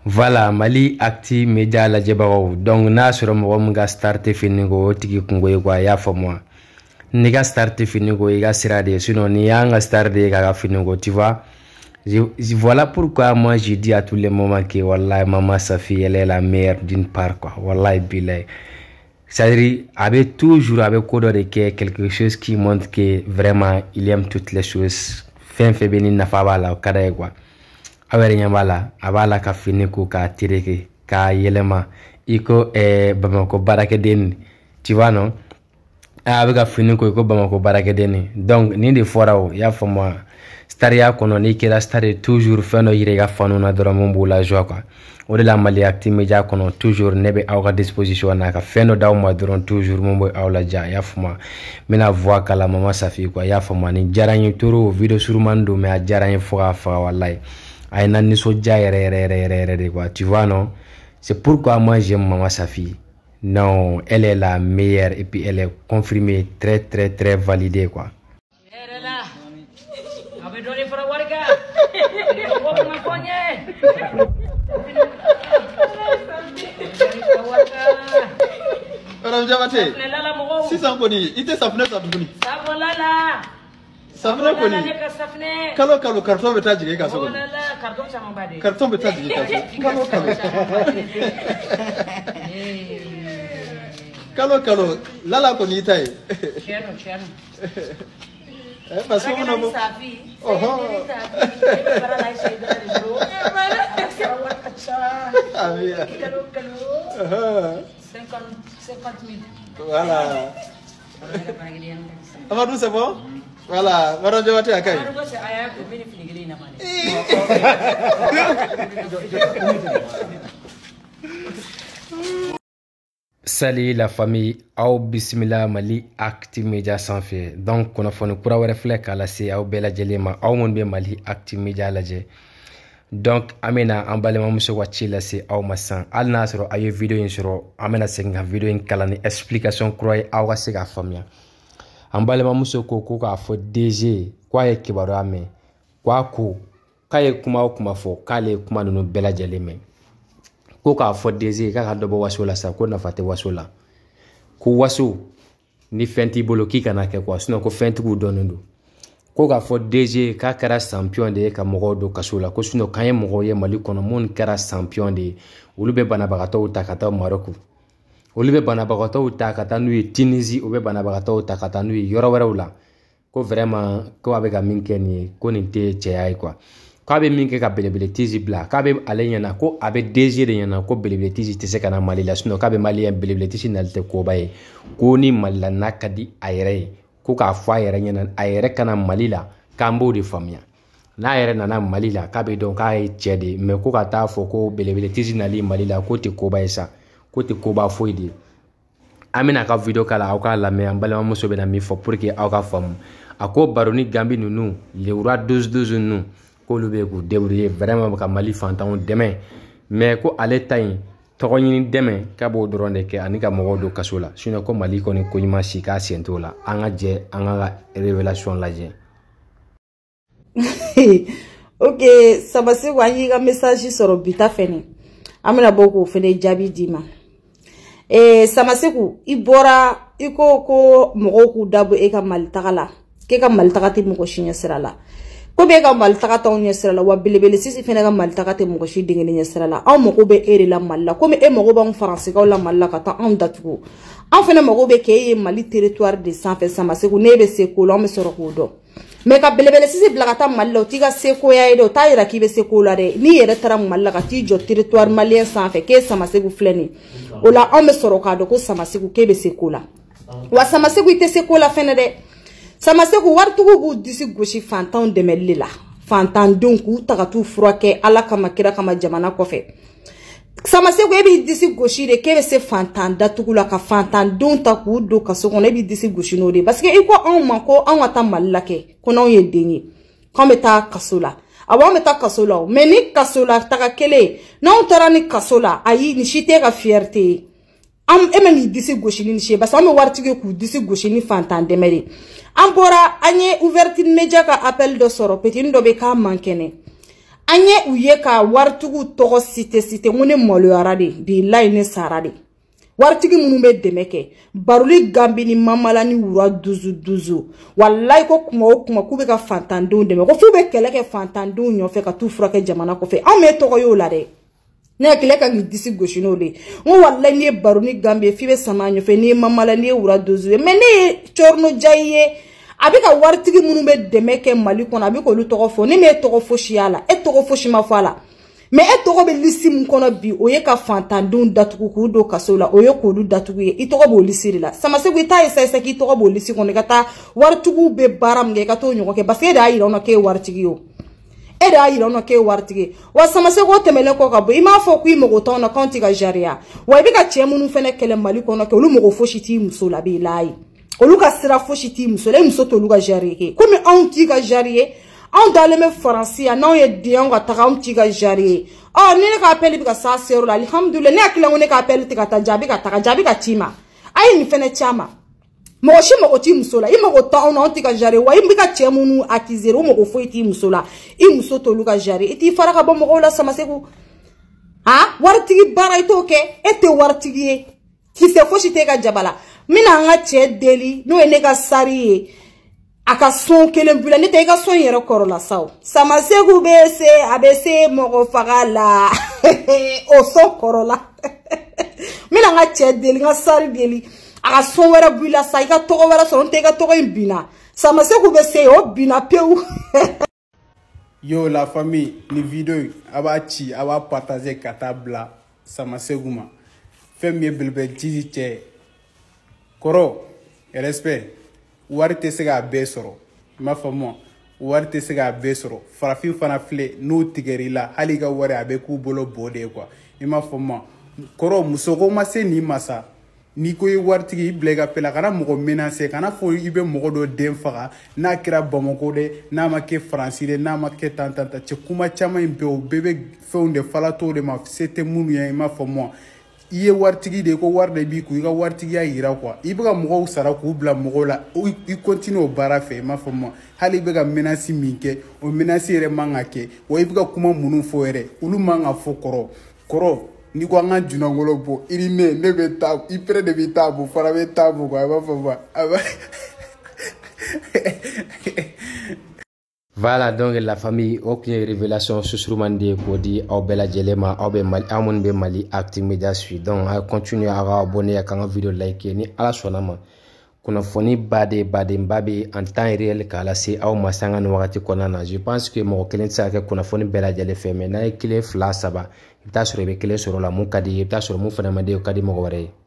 Voilà, Mali Acti Media la jebaro. Donc na soro mo mga start fini go tigi kungo ywa ya fo moi. Ni ga start fini go iga sirade sinon ni nga start de ga fini go tu vois. Voilà pourquoi moi je dis à tous les moments que wallahi maman Safi elle est la meilleure d'une part quoi. Wallahi bilay. C'est-à-dire avec toujours avec codo de quelque chose qui montre que vraiment il aime toutes les choses. Fin fait béni na fa bala kada quoi. Awere nyambala abala ka fini ko ka tireke ka yelema iko Bamako barake den tu vois non avec fini ko Bamako barake den donc ni de forao ya fo moi staria kono ni kira stare toujours feno yirega fanu na doromo mbula joie quoi o de la Mali Acti Media kono toujours nebe awga disposition na ka feno daw mo doron toujours mombo awla ja ya fo moi mina voix kala maman Safi quoi ya fo moi ni jarani toro video sur mando me a jarani fo fa wallahi aïna ni soja de quoi tu vois non c'est pourquoi moi j'aime maman Safi non elle est la meilleure et puis elle est confirmée très validée quoi Safne ko ni kalo karton beta jige ka so karton sama bade karton beta jige ka so kalo lala ko ni tay chero parce que on Safi para la cheida de bro kalo 50 000 voilà Amadou c'est bon. Voilà, madame Jawate Akai. Salut la famille, au bismillah Mali Acti Media sans fait. Donc on a fait une courant réflexe à la C, au bela jelema, au monde bien Mali Acti Media la j. Donc amena ambalema muso wachi la C, au massan. Al nasro ayo vidéo insuro, amena senga vidéo in kalani explication croyez au sega famille. Ambalema muso ko ka fo DG kwa ye kibaro ame kwa ko kaye kuma fo kale kuma nunu bela jeleme ko ka fo DG ka dobo wasola sa ko na fate wasola ko waso ni fenti bolo ki kana ke kwa sino ko fenti ku donondo ko ka fo DG ka kara champion de ka mogo do kasola ko sino kanye mogo ye Mali kono mon kara champion de ulube bana bagato utakata Maroko Olive banabagato utakata nui Tunisie obe banabagato utakata nui yoro wala ko vraiment ko abega minkeni ko ninte cheyai quoi ko abe minke ka belebele tizi bla ka abe alenya na ko abe désir yana ko belebele tizi tese kana Mali la sino ka abe Mali en belebele tizi nalte ko baye ko ni Mali na kadi ayre ko ka fo ayre yana ayre kana Mali la kambo de famia na ayre na Mali la ka abe donc ay chede me ko ka ta fo ko belebele tizi nali Mali la ko te ko baye sa côté koba foidi amina ka video kala au ka la me ambala muso be na mi fo pour que au ka fam ako baroni gambi nunu le roi 12 nu ko lube ko débrouiller vraiment ka Mali fantan demain mais ko ale tay to ni demain ka bo doronde ke anika mogodo kasola sino ko Mali ko ni ko nyima sika sentola anga je anga révélation la je OK ça va se voyer un message sur bita fene amina boko fene jabi dima Samaseku ibora iko ko mogo ku dabu e ka Mali tagala ke ka Mali tagati mogo shinya sirala ko be ka Mali tagata onya sirala wa belebele sisi fene ka Mali tagati mogo shi dingene nya sirala aw mogo be ere la Mali ko me e mogo ba France ka la Mali ka ta an datugo an fene mogo be ke e Mali territoire de sanfɛ Samaseku ne be se ko lo me soro ko do me ka belebele sisi blagata Mali ti ga se ko ya edo ta ira ki be se ko la de ni yere tara Mali ka ti jo territoire malien sanfɛ ke Samaseku fleni ola on me soro ka do ko Samaseku ke be se ko la wa Samaseku ite se ko la fene de Samaseku wartugo bu disi goshi fantan de melila fantan donku tagatu furake ala kama kira kama jamana kofe Samaseku ebi disi goshi de ke be se fantan datugula ka fantan don ta ku do ka so kono ebi disi goshi no de parce que iko on manko on wata malake kono ye dengi comme ta kasola awa me ta kasola mais ni kasola ta kele non torani kasola ayi ni shite ka fierté am emeni disi goshi ni she parce que am wartige ku disi goshi ni fantan demeri am bora anye ouverture media ka appel de soro petit ndo be ka mankene anye uye ka wartugu togo site ngone maloyara de billahi ne sara de wartigi munu be demeke baruli gambi ni mamala ni wura duzu wallahi ko kuma kube ka fantandu deme ko fu be keleke fantandu nyofe ka tu furake jamana ko fe am me togo yo la de ne keleka ngi disi goshino le ngo wallahi ni baruni gambi fi be sama nyofe ni mamala ni wura duzu me ne chorno jaye abika wartigi munu be demeke mali kono abiko lu togo fo ni me togo fo shiala e togo fo shima fala mais e togo be lisi mun kono bi oye ka fantandun datugu ku do kasola oye ko lu datugu ye i togo bo lisi la sama se guita esa ki togo bo lisi kono kata wartugu be baram nge kato nyoko ke parce que da yira ono ke wartigi yo e da yira ono ke wartigi wa sama se go temele ko ka bo ima fo ku imo go tona konti ga jaria wa bika chemunu fene kele mali kono ke lu mo go foshiti musola bi lai oluka sira foshiti musola muso to lu ga jarie ke comme on ti ga jarie on dans le français non ye dion ga takam ti ga jarie oh ni ka appel bi ka sa sero alhamdulillah ne akila ngone ka appel ti ka ta jabi ka tima ay ni fene chama mo shi mo ti musola imo go ta on ti ga jarie wa imbi ka chemunu akizero mo go fo ti musola I muso to lu ga jarie iti faraka bo mo go la sama seku ha wartigi bara ito ke ete wartigi ki se fo shi te ga jabala mina nga che deli no ene ga sari aka son kelen bula ne te ga son yero korola saw sama segu bese abese mogo fagala o so korola mina nga che deli nga sari deli aka son wera bula sa iga togo wera so te ga togo imbina sama segu bese o bina peu. Yo la famille ni vidéo aba partager katabla sama seguma femme belbe jiji che koro respect warte sega besoro ma famo warte sega besoro farafin fana fle no tigerila haliga ware abe ku bolo bode quoi ima famo koro musoko ma se ni masa ni ko wartigi blega pela kana mogo menacer kana fo ibe mogo do den faga na kira bamako de na ma ke France de na ma ke tantanta che kuma chama imbe o bebe feunde falato de ma c'était munu ya ima famo iye wartigi de ko warde bi ku ga wartigi ya yira quoi ibuga mogo sara ku bla mogo la i continue o bara fe ma famo hali bega menaci minke o menaci re mangake o ibuga kuma munu fo ere ulu manga fo koro ni ko anga junangolo bo iri ne be ta ipre de bita bo fara be ta bo ba ba. Voilà donc la famille aucune révélation sur Mandé Kodi au Bella Jelema au Mali Amon be Mali Actu Media suit donc continuer à abonner à la vidéo like ni ala sonama kuna foni bade mbabe en temps réel kala se au masanga no wakati konana je pense que mo kelen sa ke kuna foni Bella Jele fait mais na kile fla saba ta sur be kile sur la mu kadi ta sur mu fana mande kadi mo gore